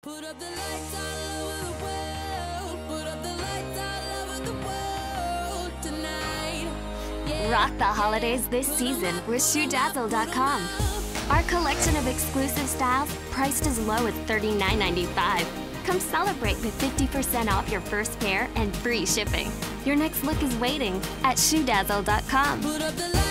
Put up the lights all over the world. Put up the lights all over the world tonight. Yeah. Rock the holidays this season with Shoedazzle.com. Our collection of exclusive styles priced as low as $39.95. Come celebrate with 50% off your first pair and free shipping. Your next look is waiting at Shoedazzle.com. Put up the lights.